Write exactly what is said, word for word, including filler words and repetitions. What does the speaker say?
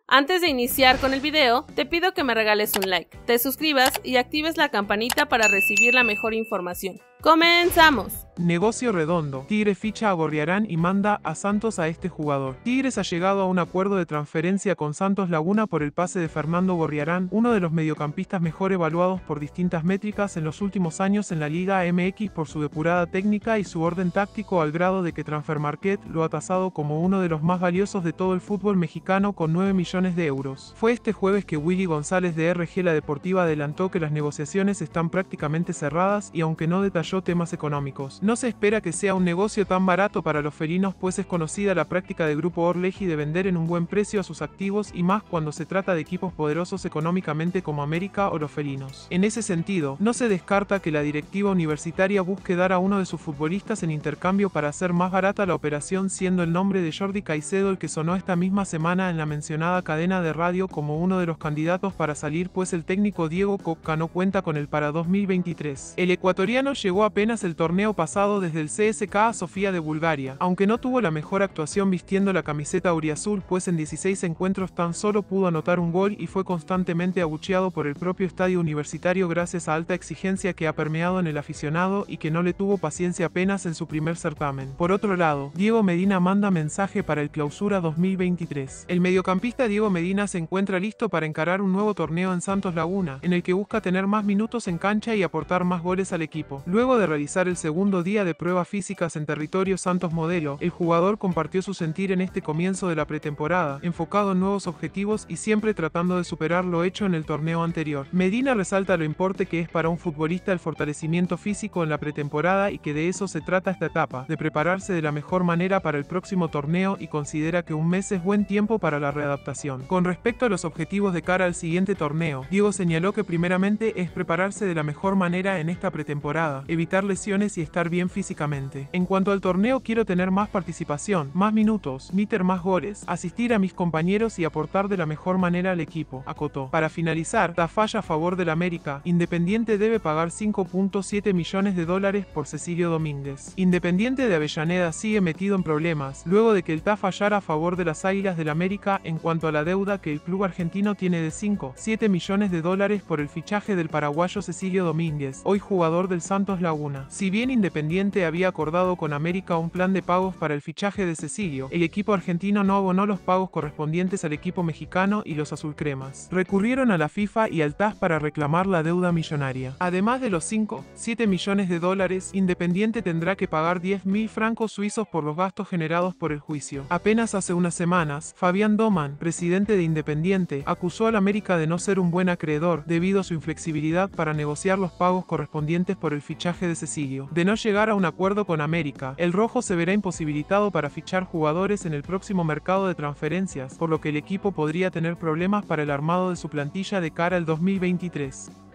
Antes de iniciar con el video, te pido que me regales un like, te suscribas y actives la campanita para recibir la mejor información. ¡Comenzamos! Negocio redondo. Tigre ficha a Gorriarán y manda a Santos a este jugador. Tigres ha llegado a un acuerdo de transferencia con Santos Laguna por el pase de Fernando Gorriarán, uno de los mediocampistas mejor evaluados por distintas métricas en los últimos años en la Liga M X por su depurada técnica y su orden táctico, al grado de que Transfermarkt lo ha tasado como uno de los más valiosos de todo el fútbol mexicano con nueve millones de euros. Fue este jueves que Willy González de R G La Deportiva adelantó que las negociaciones están prácticamente cerradas y aunque no detalló temas económicos, no se espera que sea un negocio tan barato para los felinos, pues es conocida la práctica de Grupo Orleji de vender en un buen precio a sus activos y más cuando se trata de equipos poderosos económicamente como América o los felinos. En ese sentido, no se descarta que la directiva universitaria busque dar a uno de sus futbolistas en intercambio para hacer más barata la operación, siendo el nombre de Jordi Caicedo el que sonó esta misma semana en la mencionada cadena de radio como uno de los candidatos para salir, pues el técnico Diego Cocca no cuenta con él para dos mil veintitrés. El ecuatoriano llegó apenas el torneo pasado desde el C S K A Sofía de Bulgaria, aunque no tuvo la mejor actuación vistiendo la camiseta auriazul, pues en dieciséis encuentros tan solo pudo anotar un gol y fue constantemente abucheado por el propio estadio universitario gracias a alta exigencia que ha permeado en el aficionado y que no le tuvo paciencia apenas en su primer certamen. Por otro lado, Diego Medina manda mensaje para el Clausura dos mil veintitrés. El mediocampista Diego Medina se encuentra listo para encarar un nuevo torneo en Santos Laguna, en el que busca tener más minutos en cancha y aportar más goles al equipo. Luego de realizar el segundo día de pruebas físicas en territorio Santos Modelo, el jugador compartió su sentir en este comienzo de la pretemporada, enfocado en nuevos objetivos y siempre tratando de superar lo hecho en el torneo anterior. Medina resalta lo importante que es para un futbolista el fortalecimiento físico en la pretemporada y que de eso se trata esta etapa, de prepararse de la mejor manera para el próximo torneo, y considera que un mes es buen tiempo para la readaptación. Con respecto a los objetivos de cara al siguiente torneo, Diego señaló que primeramente es prepararse de la mejor manera en esta pretemporada, evitar lesiones y estar bien físicamente. En cuanto al torneo, quiero tener más participación, más minutos, meter más goles, asistir a mis compañeros y aportar de la mejor manera al equipo, acotó. Para finalizar, Tafalla a favor del América. Independiente debe pagar cinco punto siete millones de dólares por Cecilio Domínguez. Independiente de Avellaneda sigue metido en problemas, luego de que el T A fallara a favor de las Águilas del América en cuanto a la deuda que el club argentino tiene de cinco punto siete millones de dólares por el fichaje del paraguayo Cecilio Domínguez, hoy jugador del Santos Laguna. Si bien Independiente había acordado con América un plan de pagos para el fichaje de Cecilio, el equipo argentino no abonó los pagos correspondientes al equipo mexicano y los azulcremas recurrieron a la FIFA y al T A S para reclamar la deuda millonaria. Además de los cinco punto siete millones de dólares, Independiente tendrá que pagar diez mil francos suizos por los gastos generados por el juicio. Apenas hace unas semanas, Fabián Doman, presidente de Independiente, acusó al América de no ser un buen acreedor debido a su inflexibilidad para negociar los pagos correspondientes por el fichaje de Cecilio. De no llegar a un acuerdo con América, el rojo se verá imposibilitado para fichar jugadores en el próximo mercado de transferencias, por lo que el equipo podría tener problemas para el armado de su plantilla de cara al dos mil veintitrés.